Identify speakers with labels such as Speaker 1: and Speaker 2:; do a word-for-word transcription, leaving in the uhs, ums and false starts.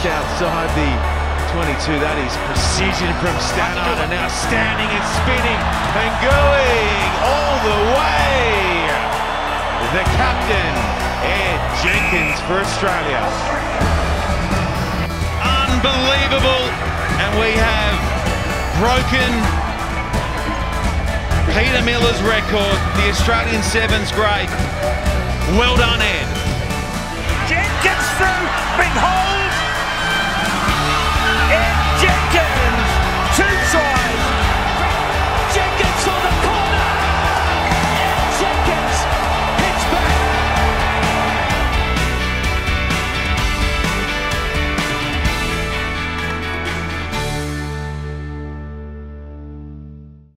Speaker 1: just outside the twenty-two. That is precision from Stannard, and now standing and spinning and going all the way. The captain, Ed Jenkins for Australia. Unbelievable, and we have broken Peter Miller's record, the Australian Sevens great. Well done, Ed.
Speaker 2: Jenkins through, big hole.